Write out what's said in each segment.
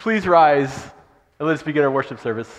Please rise and let us begin our worship service.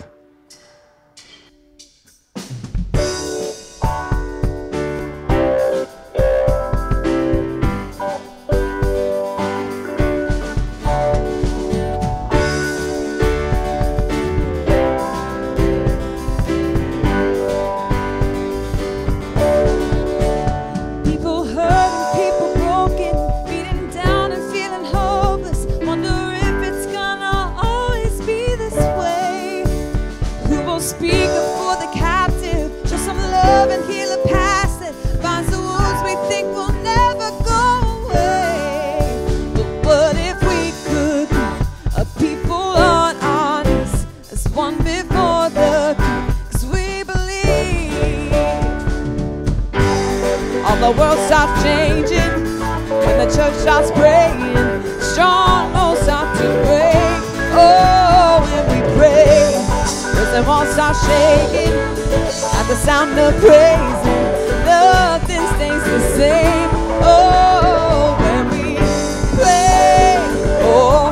The world stops changing when the church starts praying. Strongholds start to break. Oh, when we pray, prison walls start shaking at the sound of praising. Nothing stays the same. Oh, when we pray. Oh,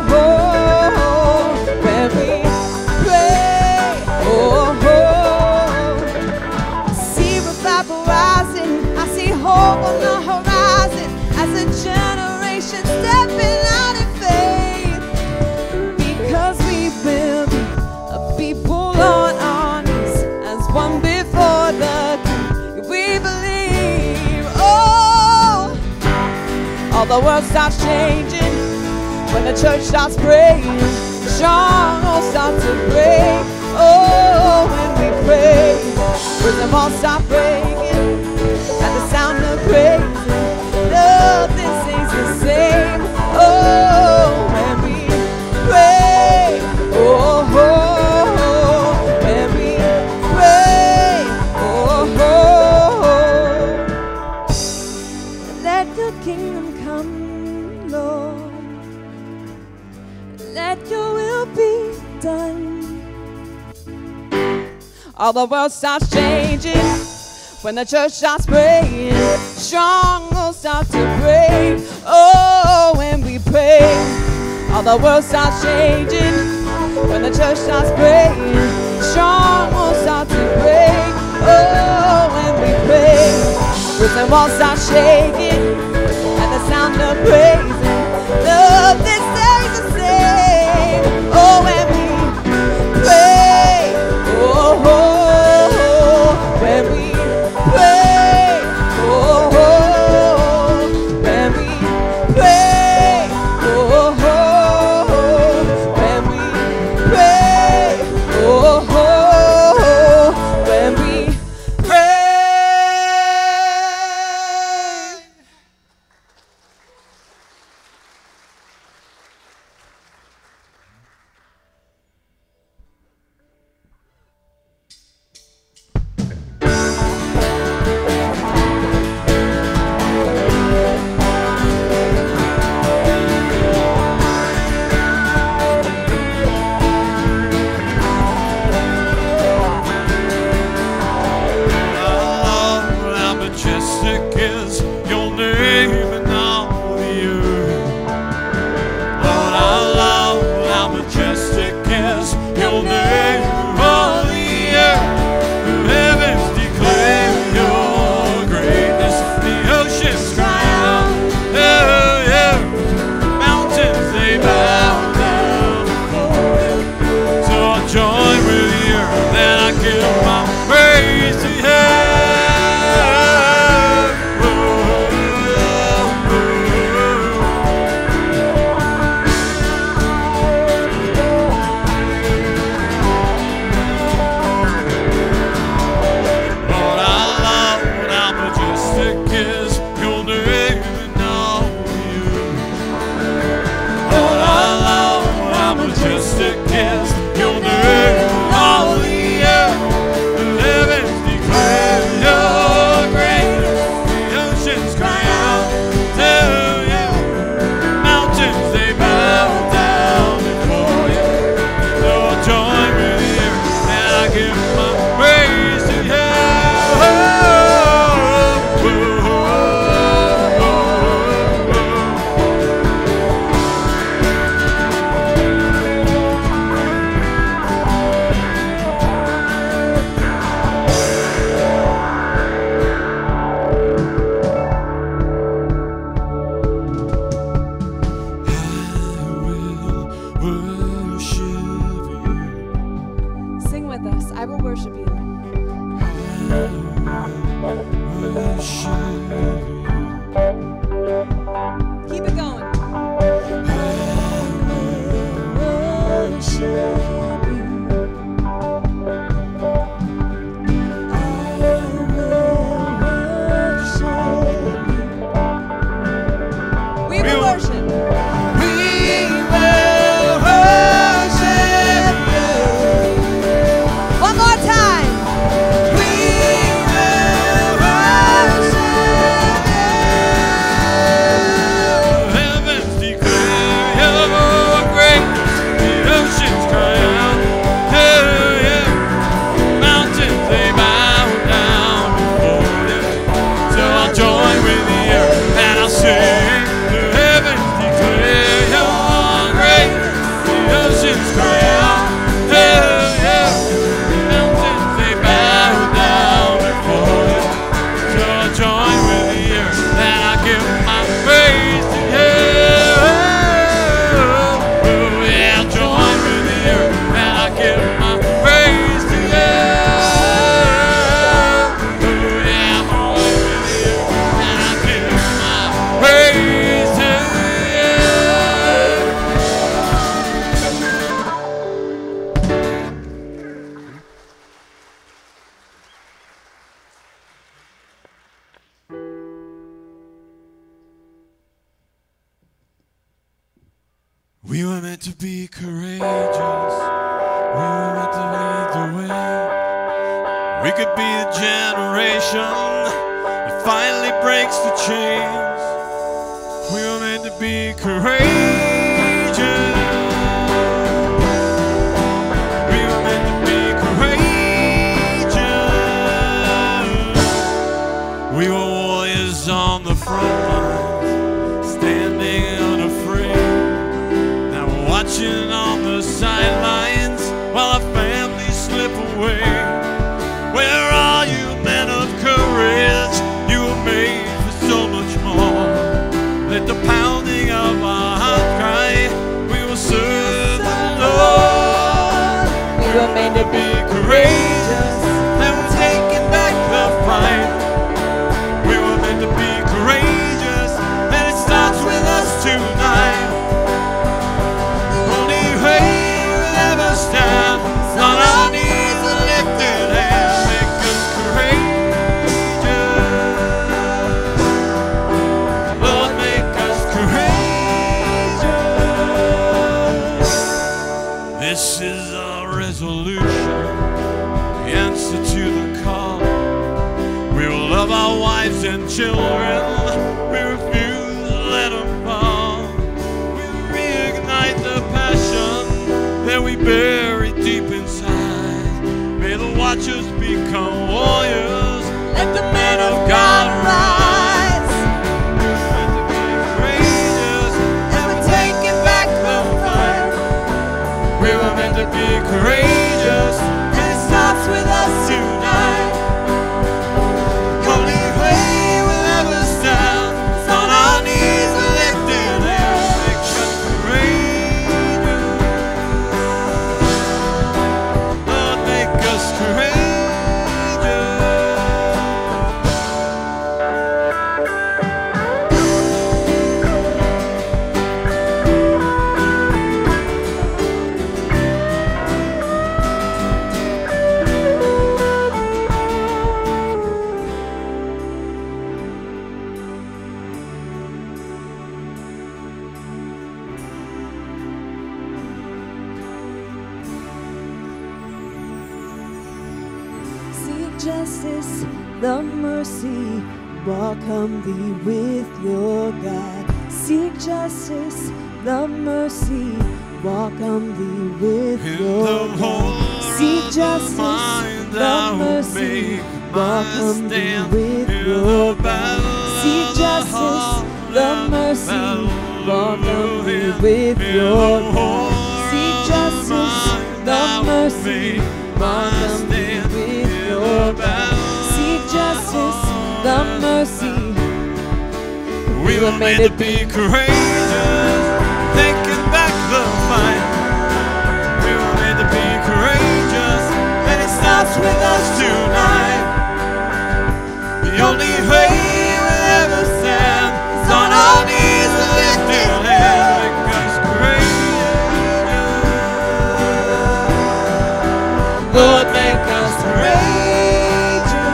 when we pray. Oh, see revival rising. Hope on the horizon as a generation stepping out in faith, because we will be a people on our knees as one before the King. We believe, oh, all the world starts changing when the church starts praying. Strongholds start to break. Oh, when we pray, prison walls stop breaking at the sound of praise. Nothing stays the same. Oh, when we pray. Oh, when we pray. Oh, let your kingdom come, Lord. Let your will be done. All the world starts changing when the church starts praying. Strongholds start to break. Oh, when we pray, all the world starts changing when the church starts praying. Strongholds start to break. Oh, when we pray, prison walls start shaking at the sound of praising. Nothing stays the same. Oh, when we pray. Oh, when we pray, oh, when we pray, oh, when we pray, oh, when we pray. We were meant to be courageous. We were meant to lead the way. We could be the generation that finally breaks the chains. We were meant to be courageous. We were meant to be courageous. We were warriors on the front lines, standing unafraid. Now we're watching on the sidelines while our families slip away. Where are you, men of courage? You were made for so much more. Let the pounding of our heart cry, we will serve the Lord. We were made to Be courageous, and we're taking back the fight. We were meant to be courageous, and it starts with us tonight. Only way we'll ever stand is on our knees and lifted hands. Make us courageous. Lord, make us courageous. This is our resolution, the answer to the call. We will love our wives and children. We refuse to let them fall. We will reignite the passion that we bury deep inside. May the watchers become warriors. Let the men of God rise. We're meant to be courageous, and we're taking back the fight. We were meant to be courageous, and it starts with us tonight. Only way we'll ever stand is on our knees and lifted hands. Make us courageous. Lord, make us courageous. Seek justice, the mercy, walk humbly with your God. Seek justice, the mercy, walk humbly with In your the God. horror Seek of the justice, mind, the I will mercy, make walk my humbly stand with in your the God. battle Seek of the justice, heart the and mercy, battle walk humbly in with the your God. horror Seek of justice, mind, the I will mercy, make walk my humbly stand with in your the God. battle Seek of justice, the heart mercy. We were made to be courageous, taking back the fight. We were made to be courageous, and it starts with us tonight. The only way we'll ever stand is on our knees and lifted hands. Make us courageous. Lord, make us courageous.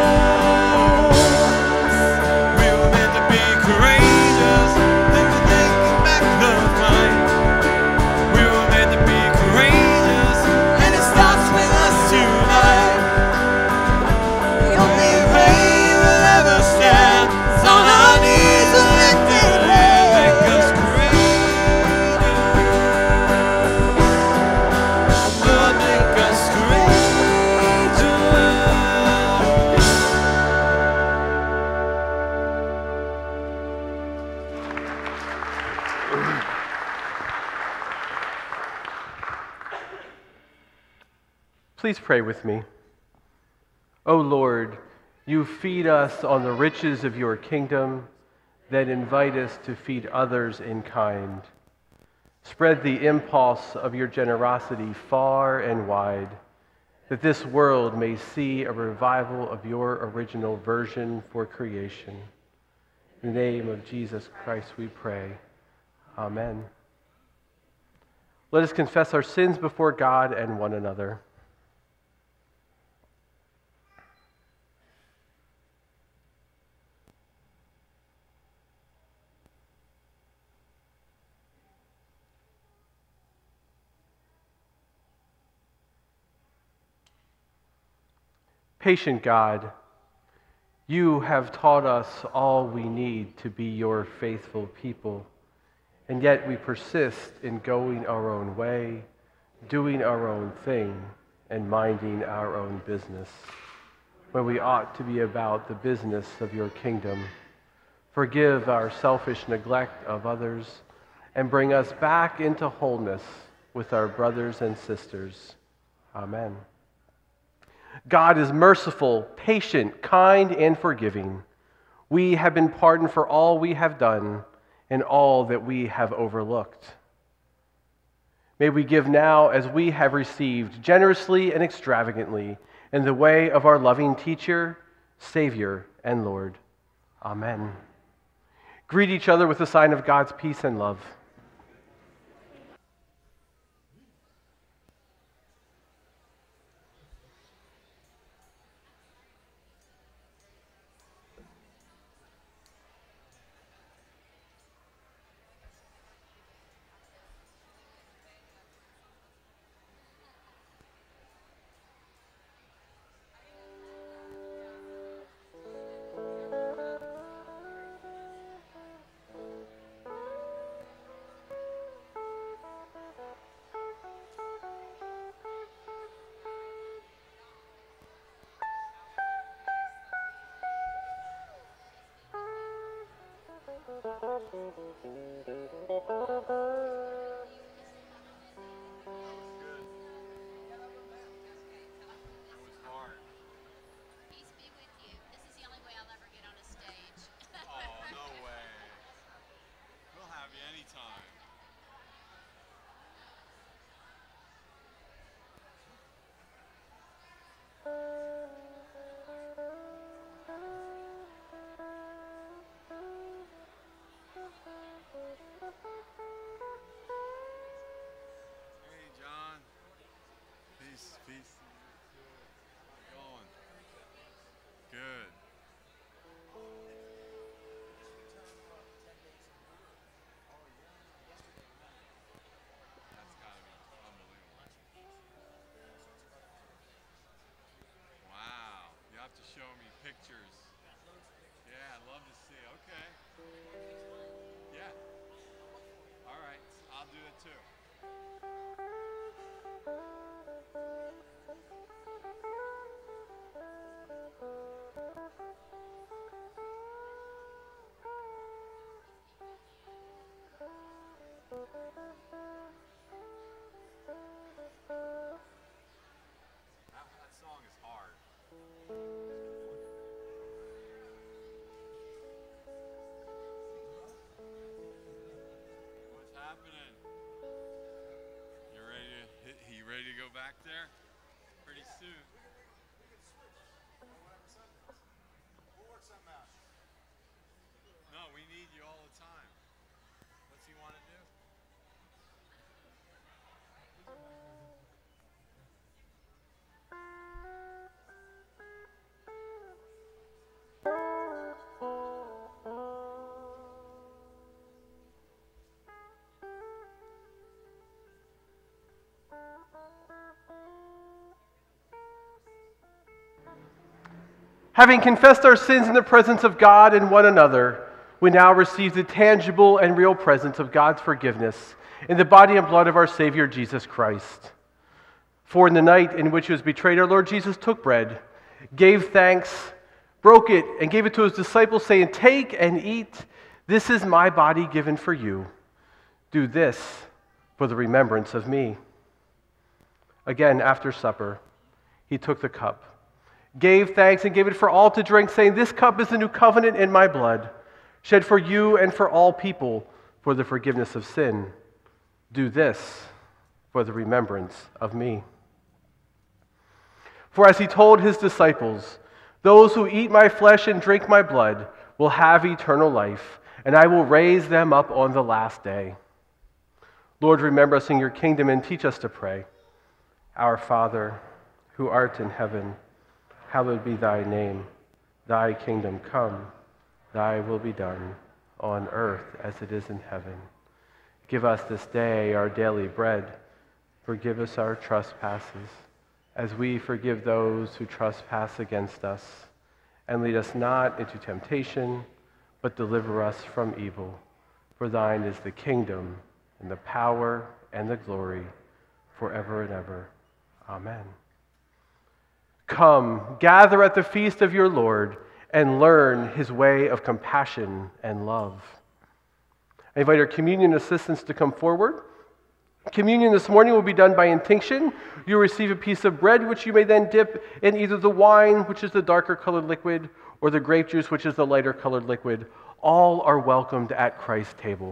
We were meant to be courageous, and we're taking back the fight. We were meant to be courageous, and it starts with us tonight. The only way we'll ever stand is on our knees and lifted hands. Make us courageous. Lord, make us courageous. Please pray with me. O Lord, you feed us on the riches of your kingdom, then invite us to feed others in kind. Spread the impulse of your generosity far and wide, that this world may see a revival of your original version for creation. In the name of Jesus Christ we pray. Amen. Let us confess our sins before God and one another. Patient God, you have taught us all we need to be your faithful people, and yet we persist in going our own way, doing our own thing, and minding our own business, when we ought to be about the business of your kingdom. Forgive our selfish neglect of others, and bring us back into wholeness with our brothers and sisters. Amen. God is merciful, patient, kind, and forgiving. We have been pardoned for all we have done and all that we have overlooked. May we give now as we have received, generously and extravagantly, in the way of our loving teacher, Savior, and Lord. Amen. Greet each other with the sign of God's peace and love. Peace be with you. This is the only way I'll ever get on a stage. Oh, no way. We'll have you anytime. Hey, John. Peace, peace. How's it going? Good. That's gotta be unbelievable. Wow. You have to show me pictures. Yeah, I'd love to see. Okay. Yeah. All right. I'll do it too. That song is hard. What's happening? You ready to go back there? Pretty soon. No, we need you all the time. What's he want to do? Having confessed our sins in the presence of God and one another, we now receive the tangible and real presence of God's forgiveness in the body and blood of our Savior Jesus Christ. For in the night in which he was betrayed, our Lord Jesus took bread, gave thanks, broke it, and gave it to his disciples, saying, "Take and eat. This is my body given for you. Do this for the remembrance of me." Again, after supper, he took the cup, gave thanks, and gave it for all to drink, saying, "This cup is the new covenant in my blood, shed for you and for all people for the forgiveness of sin. Do this for the remembrance of me." For as he told his disciples, "Those who eat my flesh and drink my blood will have eternal life, and I will raise them up on the last day." Lord, remember us in your kingdom and teach us to pray. Our Father, who art in heaven, hallowed be thy name. Thy kingdom come, thy will be done, on earth as it is in heaven. Give us this day our daily bread. Forgive us our trespasses, as we forgive those who trespass against us. And lead us not into temptation, but deliver us from evil. For thine is the kingdom, and the power, and the glory, forever and ever. Amen. Come, gather at the feast of your Lord, and learn his way of compassion and love. I invite our communion assistants to come forward. Communion this morning will be done by intinction. You'll receive a piece of bread, which you may then dip in either the wine, which is the darker colored liquid, or the grape juice, which is the lighter colored liquid. All are welcomed at Christ's table.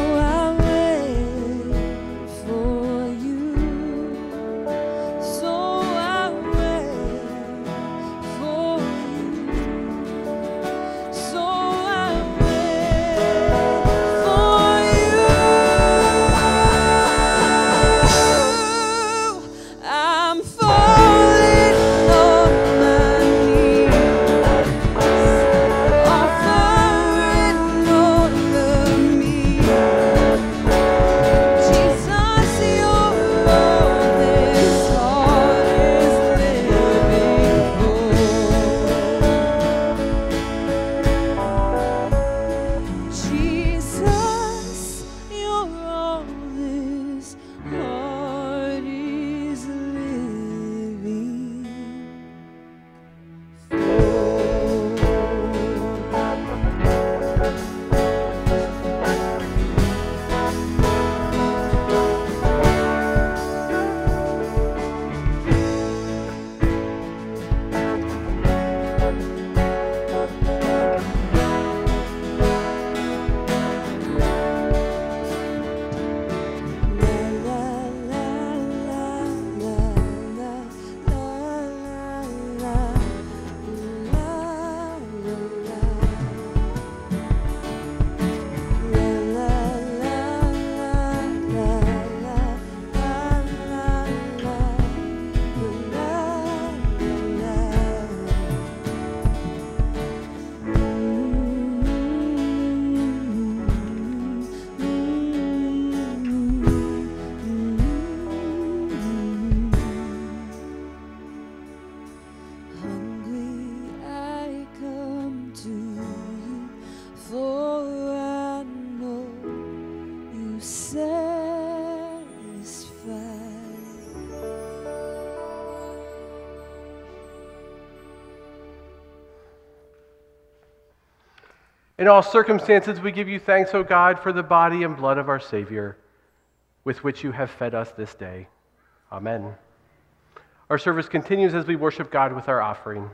In all circumstances, we give you thanks, O God, for the body and blood of our Savior, with which you have fed us this day. Amen. Our service continues as we worship God with our offering.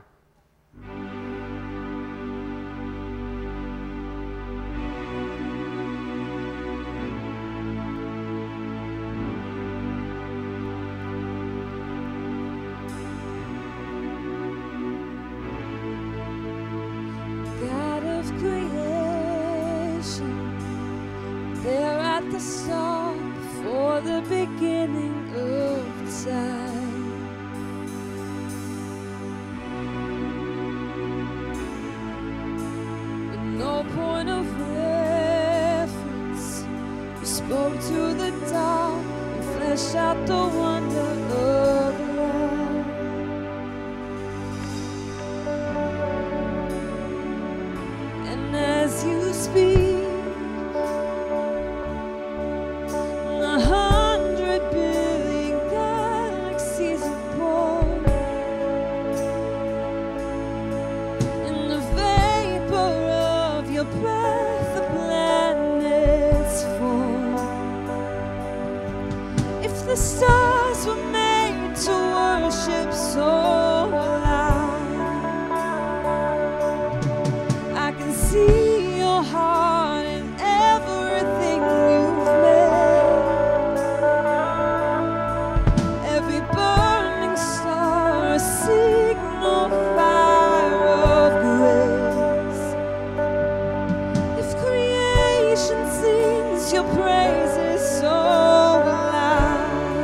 There at the start, before the beginning of time. With no point of reference, you spoke to the dark and fleshed out the wonder of love. And as you speak, 100 billion galaxies are born. In the vapor of your breath, the planets form. If the stars were made to worship so loud, I can see your heart in everything you've made. A signal fire of grace. If creation sings your praises so loud,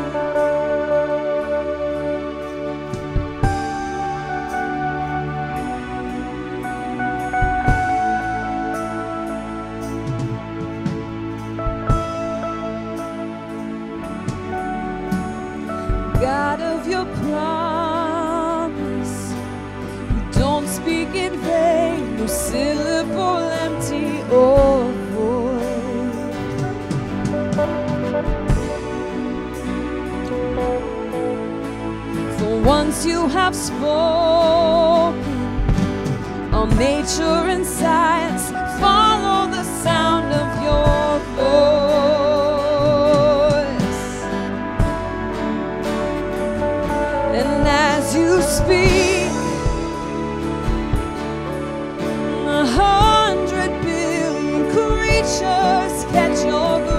God of your promise, don't speak in vain, no syllable empty or void. For once you have spoken, all nature and science follow the sound of your voice. And as you speak, 100 billion creatures catch your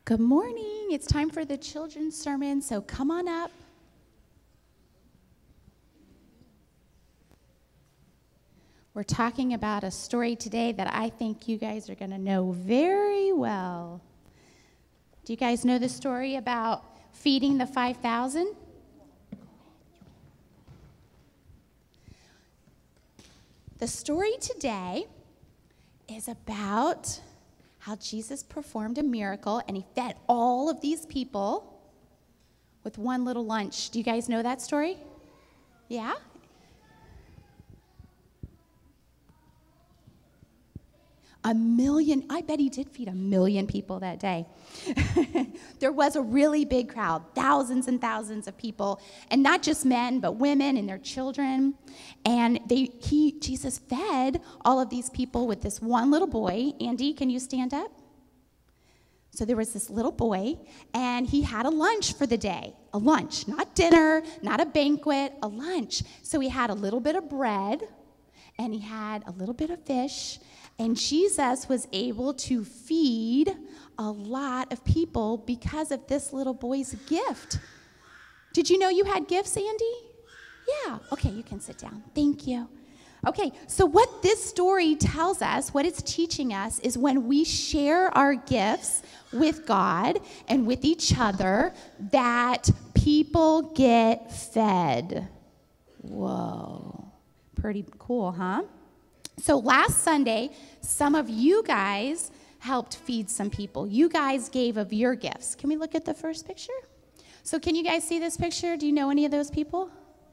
Good morning. It's time for the children's sermon, so come on up. We're talking about a story today that I think you guys are going to know very well. Do you guys know the story about feeding the 5,000? The story today is about how Jesus performed a miracle and he fed all of these people with one little lunch. Do you guys know that story? Yeah? I bet he did feed 1 million people that day. There was a really big crowd, thousands and thousands of people, and not just men, but women and their children. And Jesus fed all of these people with this one little boy. Andy, can you stand up? So there was this little boy, and he had a lunch for the day. A lunch, not dinner, not a banquet, a lunch. So he had a little bit of bread, and he had a little bit of fish, and Jesus was able to feed a lot of people because of this little boy's gift. Did you know you had gifts, Andy? Yeah. Okay, you can sit down. Thank you. Okay, so what this story tells us, what it's teaching us, is when we share our gifts with God and with each other, that people get fed. Whoa. Pretty cool, huh? So last Sunday, some of you guys helped feed some people. You guys gave of your gifts. Can we look at the first picture? So can you guys see this picture? Do you know any of those people?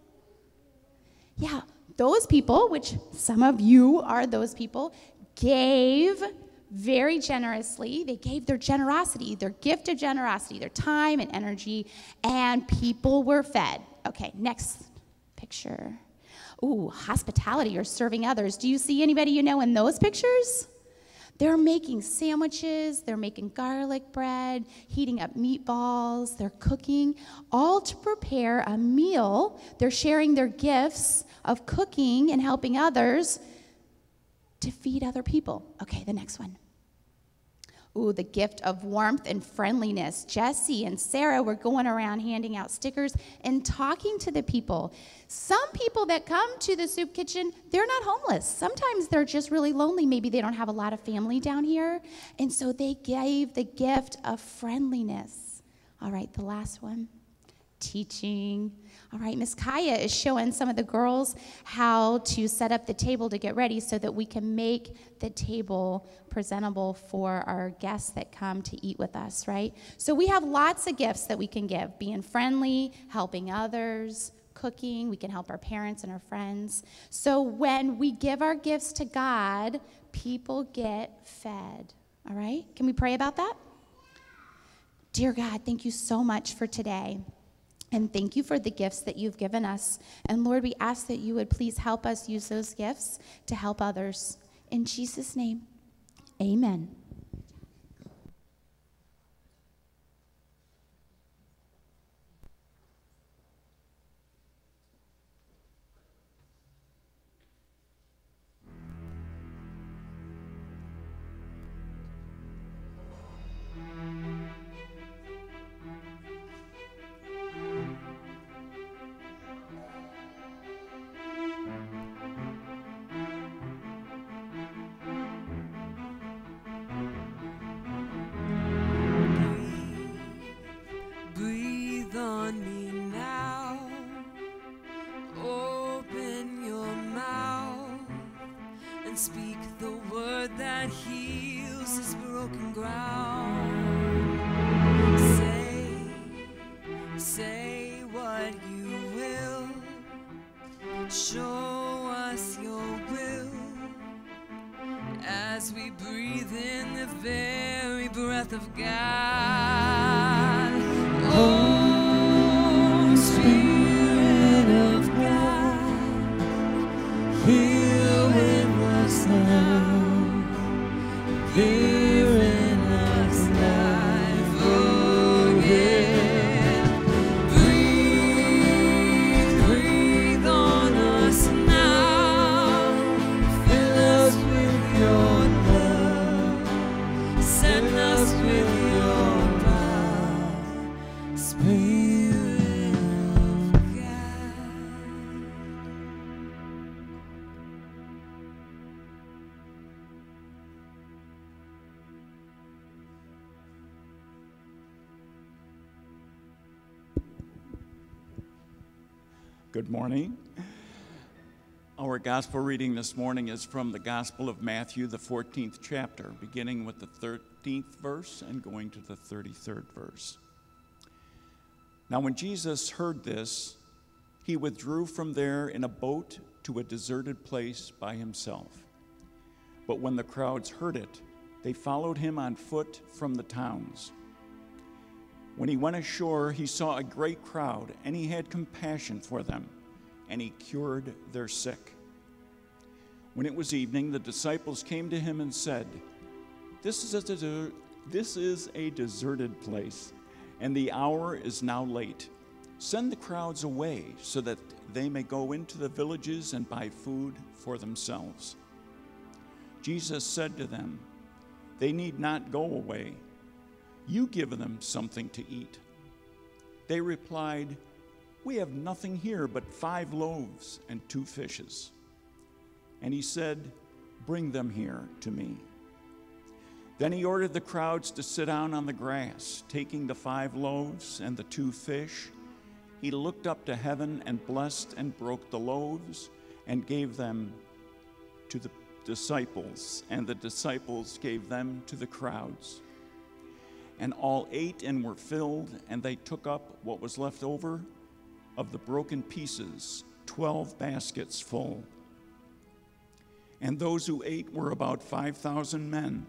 Yeah, those people, which some of you are those people, gave very generously. They gave their generosity, their gift of generosity, their time and energy, and people were fed. Okay, next picture. Ooh, hospitality or serving others. Do you see anybody you know in those pictures? They're making sandwiches, they're making garlic bread, heating up meatballs, they're cooking, all to prepare a meal. They're sharing their gifts of cooking and helping others to feed other people. Okay, the next one. Ooh, the gift of warmth and friendliness. Jesse and Sarah were going around handing out stickers and talking to the people. Some people that come to the soup kitchen, they're not homeless. Sometimes they're just really lonely. Maybe they don't have a lot of family down here. And so they gave the gift of friendliness. All right, the last one. Teaching. All right, Miss Kaya is showing some of the girls how to set up the table to get ready so that we can make the table presentable for our guests that come to eat with us, right? So we have lots of gifts that we can give, being friendly, helping others, cooking. We can help our parents and our friends. So when we give our gifts to God, people get fed, all right? Can we pray about that? Dear God, thank you so much for today. And thank you for the gifts that you've given us. And Lord, we ask that you would please help us use those gifts to help others. In Jesus' name, amen. Breathe on me now. Open your mouth and speak the word that heals this broken ground. Say what you will. Show us your will as we breathe in the very breath of God. Oh, Spirit of God, here in us now, here in us life again. Breathe on us now, fill us with your love, send us with your power. Good morning. Our gospel reading this morning is from the Gospel of Matthew, the 14th chapter, beginning with the 13th verse and going to the 33rd verse. Now when Jesus heard this, he withdrew from there in a boat to a deserted place by himself. But when the crowds heard it, they followed him on foot from the towns. When he went ashore, he saw a great crowd, and he had compassion for them, and he cured their sick. When it was evening, the disciples came to him and said, This is a deserted place, and the hour is now late. Send the crowds away so that they may go into the villages and buy food for themselves. Jesus said to them, They need not go away. You give them something to eat. They replied, We have nothing here but 5 loaves and 2 fishes. And he said, Bring them here to me. Then he ordered the crowds to sit down on the grass. Taking the 5 loaves and the 2 fish, he looked up to heaven and blessed and broke the loaves and gave them to the disciples, and the disciples gave them to the crowds. And all ate and were filled, and they took up what was left over of the broken pieces, 12 baskets full. And those who ate were about 5,000 men,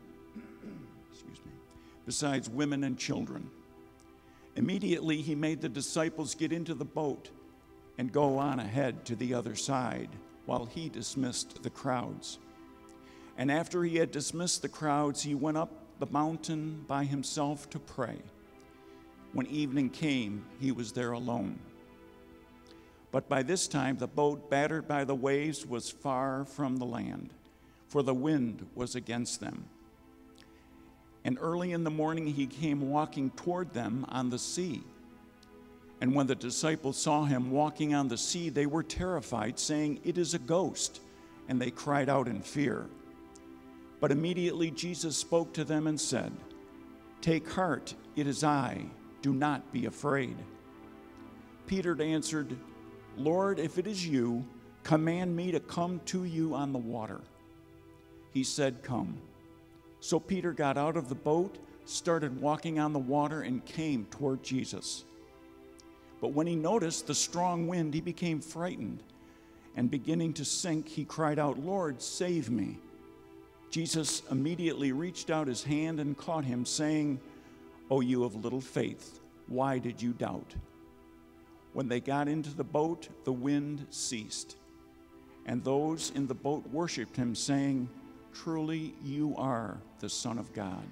besides women and children. Immediately he made the disciples get into the boat and go on ahead to the other side, while he dismissed the crowds. And after he had dismissed the crowds, he went up the mountain by himself to pray. When evening came, he was there alone. But by this time the boat, battered by the waves, was far from the land, for the wind was against them. And early in the morning he came walking toward them on the sea. And when the disciples saw him walking on the sea, they were terrified, saying, It is a ghost, and they cried out in fear. But immediately Jesus spoke to them and said, Take heart, it is I, do not be afraid. Peter answered, Lord, if it is you, command me to come to you on the water. He said, Come. So Peter got out of the boat, started walking on the water, and came toward Jesus. But when he noticed the strong wind, he became frightened, and beginning to sink, he cried out, Lord, save me. Jesus immediately reached out his hand and caught him, saying, O you of little faith, why did you doubt? When they got into the boat, the wind ceased, and those in the boat worshiped him, saying, Truly you are the Son of God.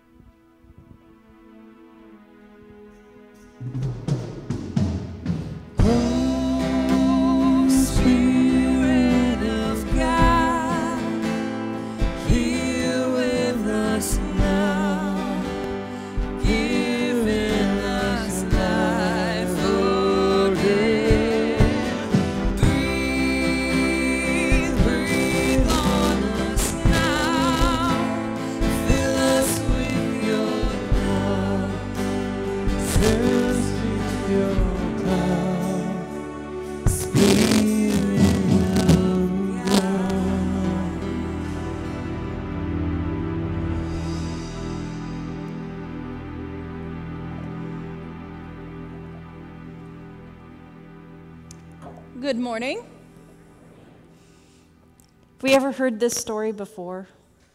Good morning. Have we ever heard this story before?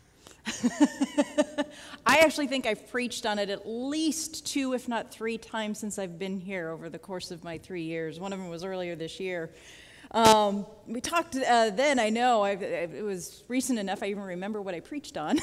I actually think I've preached on it at least 2, if not 3 times since I've been here over the course of my 3 years. One of them was earlier this year. We talked then, I know, it was recent enough I even remember what I preached on.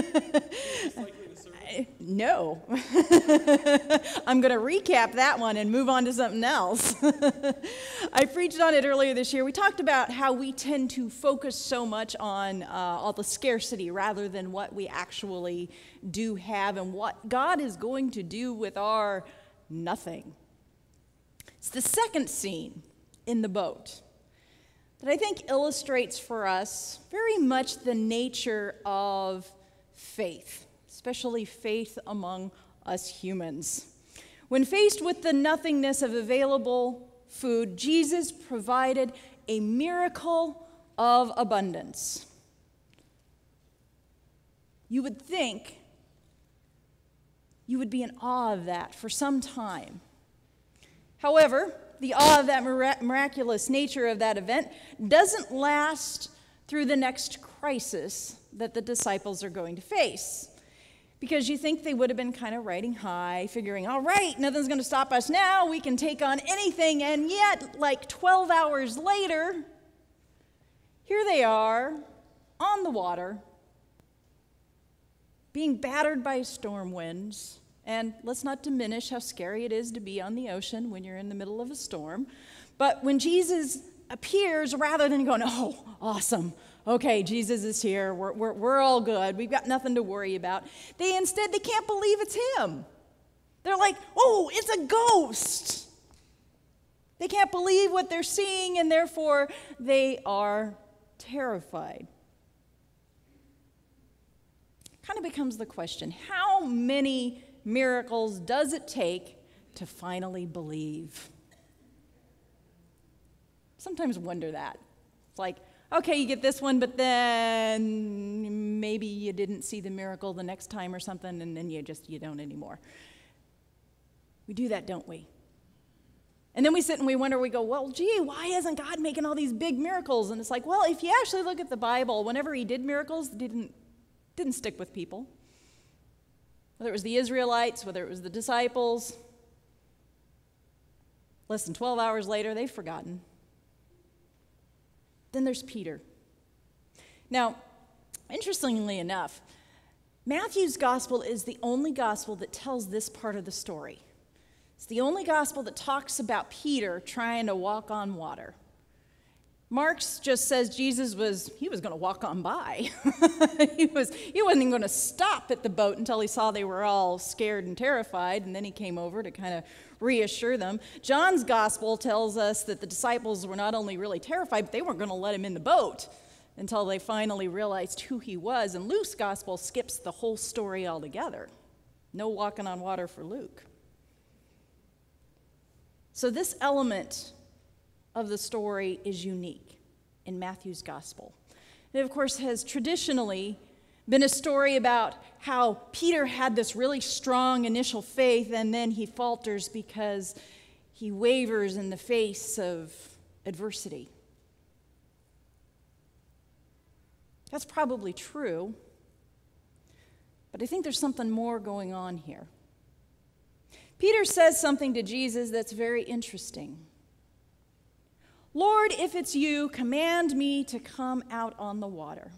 No. I'm going to recap that one and move on to something else. I preached on it earlier this year. We talked about how we tend to focus so much on all the scarcity rather than what we actually do have and what God is going to do with our nothing. It's the second scene in the boat that I think illustrates for us very much the nature of faith, especially faith among us humans. When faced with the nothingness of available food. Jesus provided a miracle of abundance. You would think you would be in awe of that for some time. However, the awe of that miraculous nature of that event doesn't last through the next crisis that the disciples are going to face. Because you think they would have been kind of riding high, figuring, all right, nothing's going to stop us now, we can take on anything, and yet, like 12 hours later, here they are on the water, being battered by storm winds. And let's not diminish how scary it is to be on the ocean when you're in the middle of a storm. But when Jesus appears, rather than going, oh, awesome, okay, Jesus is here, we're all good, we've got nothing to worry about, they can't believe it's him. They're like, oh, it's a ghost. They can't believe what they're seeing, and therefore they are terrified. Kind of becomes the question, how many miracles does it take to finally believe? Sometimes wonder that. It's like, okay, you get this one, but then maybe you didn't see the miracle the next time or something, and then you don't anymore. We do that, don't we? And then we sit and we wonder, we go, well, gee, why isn't God making all these big miracles? And it's like, well, if you actually look at the Bible, whenever he did miracles, didn't stick with people. Whether it was the Israelites, whether it was the disciples, less than 12 hours later, they've forgotten. Then there's Peter. Now, interestingly enough, Matthew's gospel is the only gospel that tells this part of the story. It's the only gospel that talks about Peter trying to walk on water. Mark's just says Jesus was going to walk on by. he wasn't even going to stop at the boat until he saw they were all scared and terrified, and then he came over to kind of reassure them. John's gospel tells us that the disciples were not only really terrified, but they weren't going to let him in the boat until they finally realized who he was. And Luke's gospel skips the whole story altogether. No walking on water for Luke. So this element of the story is unique in Matthew's gospel. It, of course, has traditionally been a story about how Peter had this really strong initial faith, and then he falters because he wavers in the face of adversity. That's probably true, but I think there's something more going on here. Peter says something to Jesus that's very interesting. Lord, if it's you, command me to come out on the water.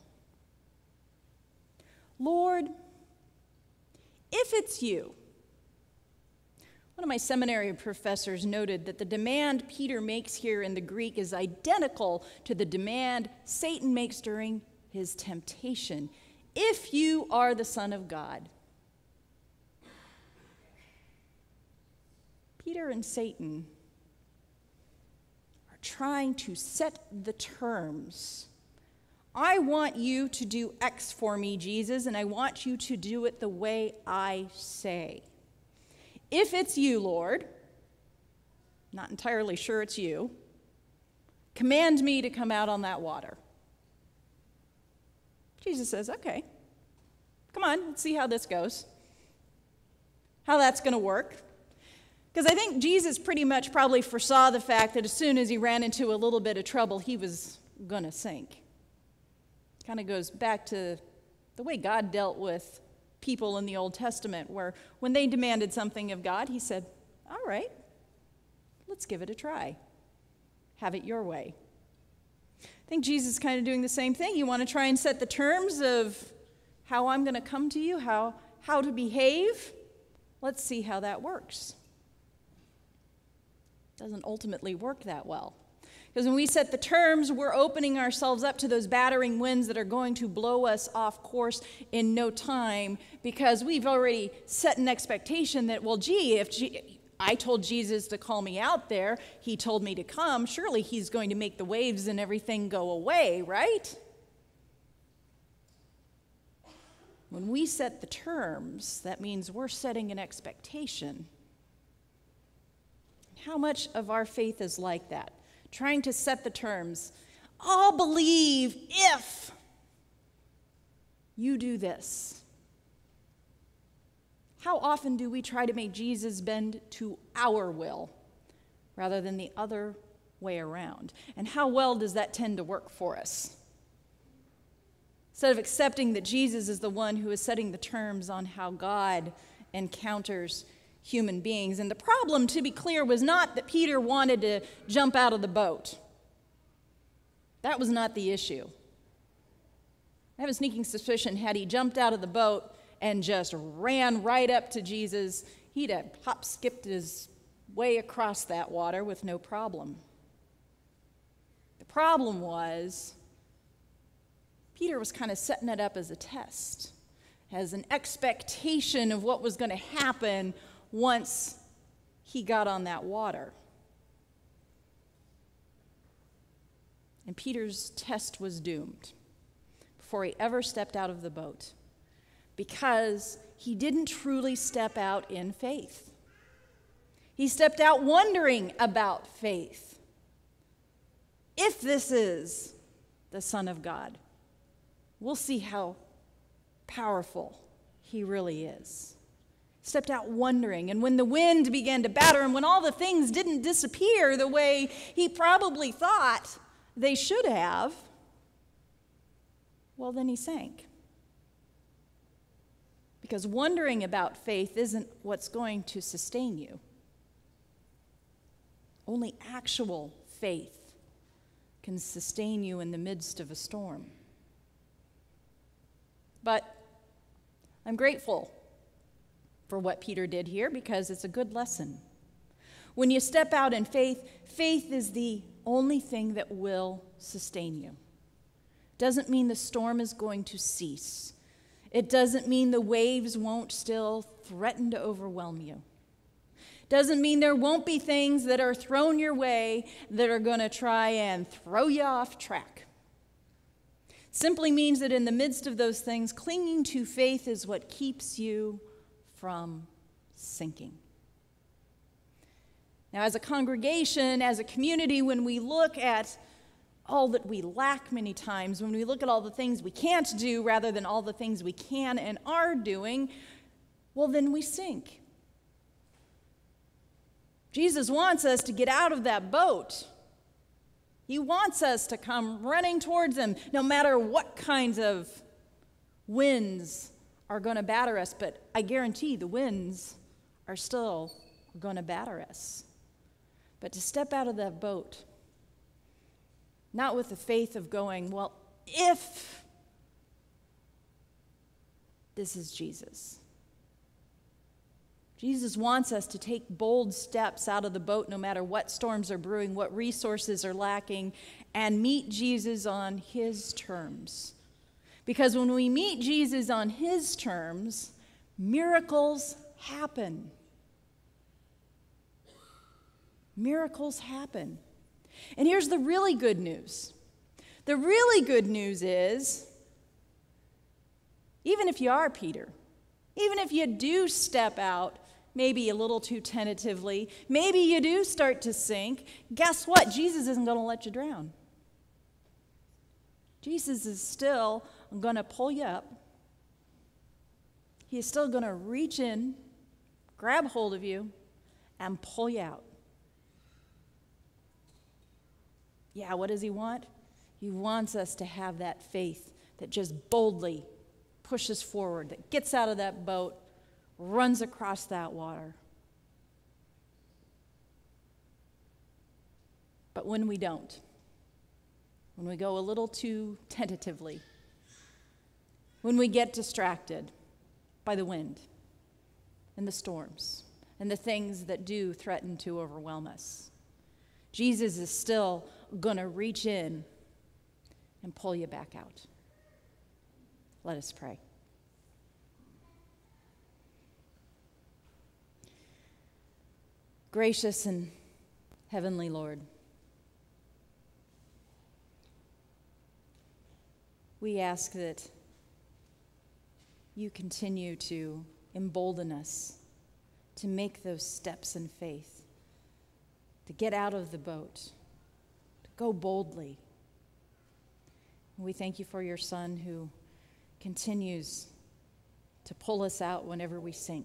Lord, if it's you. One of my seminary professors noted that the demand Peter makes here in the Greek is identical to the demand Satan makes during his temptation. If you are the Son of God. Peter and Satan are trying to set the terms. I want you to do X for me, Jesus, and I want you to do it the way I say. If it's you, Lord, not entirely sure it's you, command me to come out on that water. Jesus says, okay, come on, let's see how this goes, how that's going to work. Because I think Jesus pretty much probably foresaw the fact that as soon as he ran into a little bit of trouble, he was going to sink. Kind of goes back to the way God dealt with people in the Old Testament, where when they demanded something of God, he said, all right, let's give it a try. Have it your way. I think Jesus is kind of doing the same thing. You want to try and set the terms of how I'm going to come to you, how to behave? Let's see how that works. Doesn't ultimately work that well. Because when we set the terms, we're opening ourselves up to those battering winds that are going to blow us off course in no time, because we've already set an expectation that, well, if I told Jesus to call me out there, he told me to come, surely he's going to make the waves and everything go away, right? When we set the terms, that means we're setting an expectation. How much of our faith is like that? Trying to set the terms. I'll believe if you do this. How often do we try to make Jesus bend to our will rather than the other way around? And how well does that tend to work for us? Instead of accepting that Jesus is the one who is setting the terms on how God encounters human beings. And the problem, to be clear, was not that Peter wanted to jump out of the boat. That was not the issue. I have a sneaking suspicion had he jumped out of the boat and just ran right up to Jesus, he'd have hop-skipped his way across that water with no problem. The problem was Peter was kind of setting it up as a test, as an expectation of what was going to happen once he got on that water. And Peter's test was doomed before he ever stepped out of the boat, because he didn't truly step out in faith. He stepped out wondering about faith. If this is the Son of God, we'll see how powerful he really is. Stepped out wondering, and when the wind began to batter him, when all the things didn't disappear the way he probably thought they should have, well, then he sank. Because wondering about faith isn't what's going to sustain you. Only actual faith can sustain you in the midst of a storm. But I'm grateful for what Peter did here, because it's a good lesson. When you step out in faith, faith is the only thing that will sustain you. Doesn't mean the storm is going to cease. It doesn't mean the waves won't still threaten to overwhelm you. Doesn't mean there won't be things that are thrown your way that are going to try and throw you off track. Simply means that in the midst of those things, clinging to faith is what keeps you from sinking. Now, as a congregation, as a community, when we look at all that we lack many times, when we look at all the things we can't do rather than all the things we can and are doing, well, then we sink. Jesus wants us to get out of that boat. He wants us to come running towards him, no matter what kinds of winds are going to batter us. But I guarantee the winds are still going to batter us. But to step out of that boat, not with the faith of going, well, if this is Jesus. Jesus wants us to take bold steps out of the boat no matter what storms are brewing, what resources are lacking, and meet Jesus on his terms. Because when we meet Jesus on his terms, miracles happen. Miracles happen. And here's the really good news. The really good news is, even if you are Peter, even if you do step out, maybe a little too tentatively, maybe you do start to sink, guess what? Jesus isn't going to let you drown. Jesus is still going to pull you up. He is still going to reach in, grab hold of you, and pull you out. Yeah, what does he want? He wants us to have that faith that just boldly pushes forward, that gets out of that boat, runs across that water. But when we don't, when we go a little too tentatively, when we get distracted by the wind and the storms and the things that do threaten to overwhelm us, Jesus is still going to reach in and pull you back out. Let us pray. Gracious and heavenly Lord, we ask that you continue to embolden us to make those steps in faith, to get out of the boat, to go boldly. We thank you for your Son who continues to pull us out whenever we sink,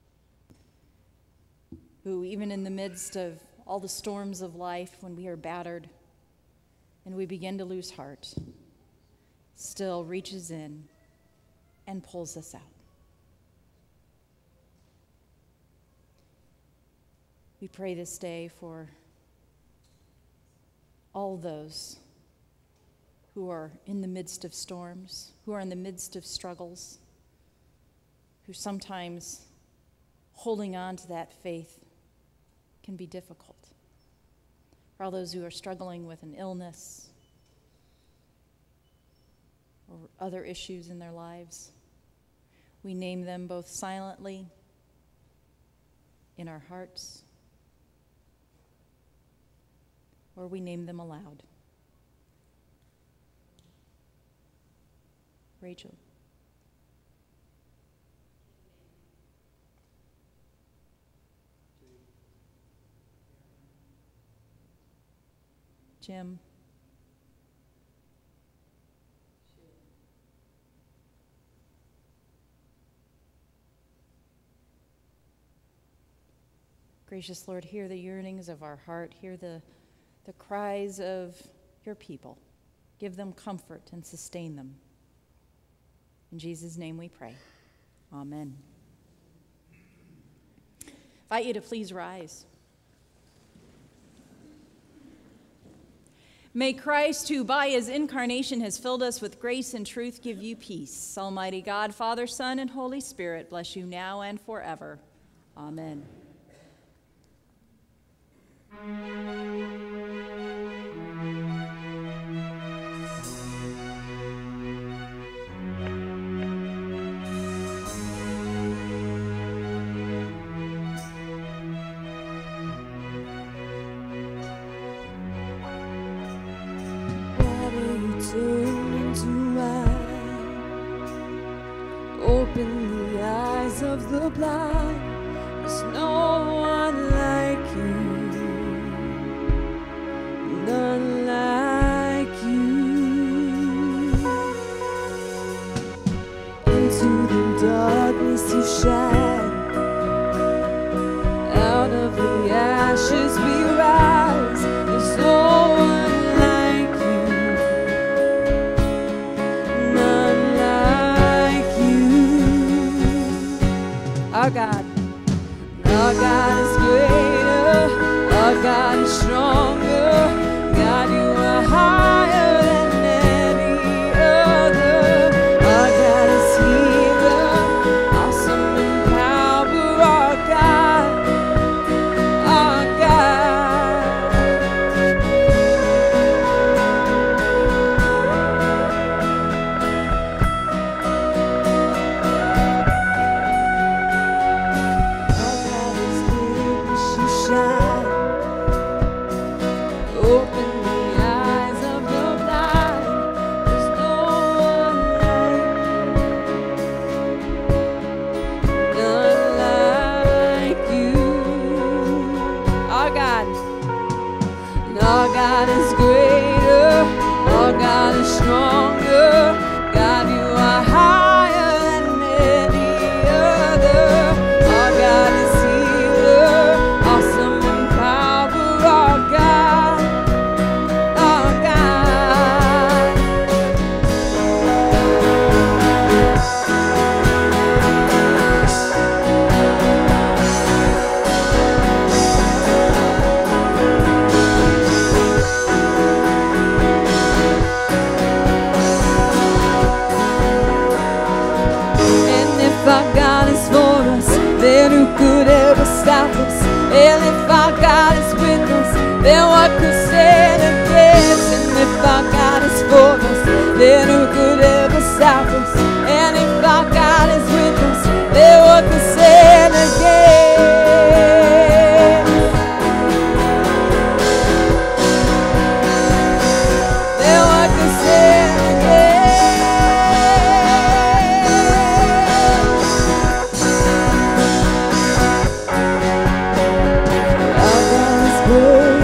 who even in the midst of all the storms of life, when we are battered and we begin to lose heart, still reaches in and pulls us out. We pray this day for all those who are in the midst of storms, who are in the midst of struggles, who sometimes holding on to that faith can be difficult. For all those who are struggling with an illness or other issues in their lives, we name them both silently in our hearts, or we name them aloud. Rachel. Jim. Gracious Lord, hear the yearnings of our heart, hear the cries of your people. Give them comfort and sustain them. In Jesus' name we pray. Amen. I invite you to please rise. May Christ, who by his incarnation has filled us with grace and truth, give you peace. Almighty God, Father, Son, and Holy Spirit, bless you now and forever. Amen. Open the eyes of the blind. There's no one like you, none like you. Into the darkness you shine. Out of the ashes we rise. There's no one like you, none like you. Our God is greater, our God is stronger. God, you are higher than any other. Our God is healer, awesome in power. Our God, our God. Our God is great, you shine. Open the eyes of the blind. There's no one like you, none like you. Our God, and our God is greater, our God is stronger. God, you are higher than any other. Our God is healer, awesome in power. Our God, our God. And if our God is for us, then who could ever stop us? And if our God is with us, then what could stand against? And if our God is for us, then who could ever stop us? And if our God is with us, then what could stand against? Then what could stand against? Our God is great.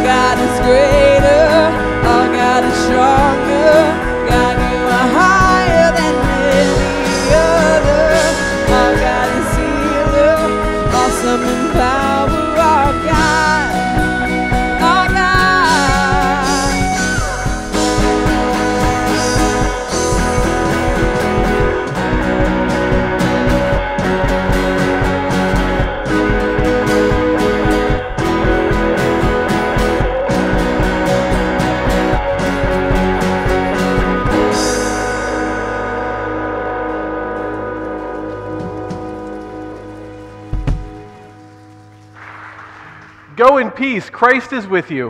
God is greater, our God is stronger, God, you are higher than any other. Our God is healer, awesome in power, our God, our God. Go in peace. Christ is with you.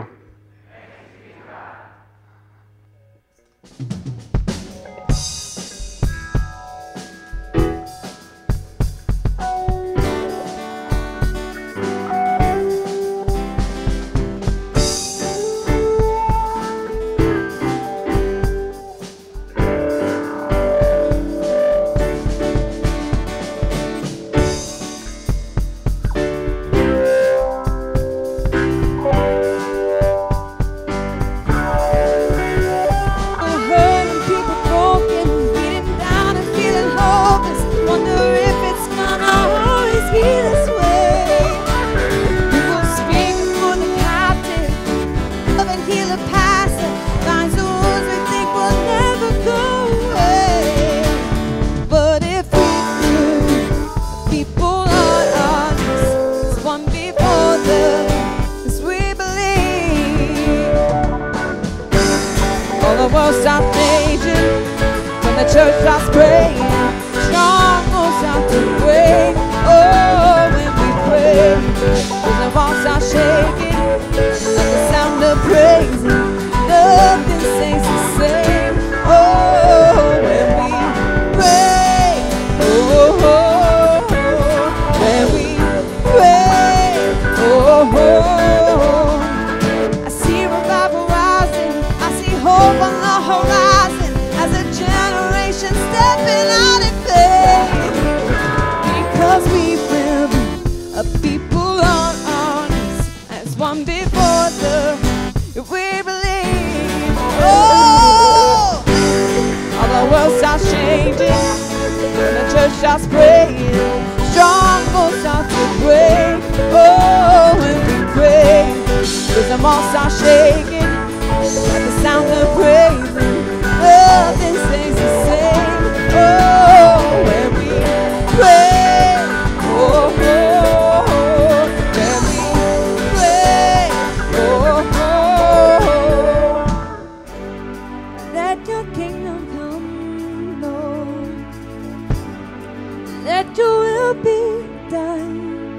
Just praying, strongholds start to break. Oh, when we pray, the walls start shaking at the sound of praising. Nothing stays the same. Oh, when we pray, oh, oh, when we pray, oh, let your kingdom come, Lord. Let your will be done.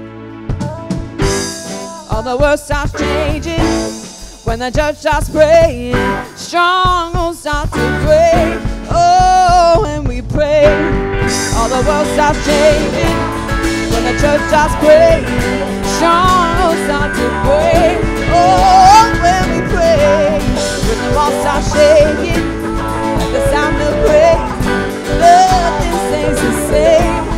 All the world starts changing when the church starts praying. Strongholds start to break. Oh, when we pray, all the world starts changing when the church starts praying. Strongholds start to break. Oh, when we pray, when the walls start shaking at the sound of praise, nothing stays the same.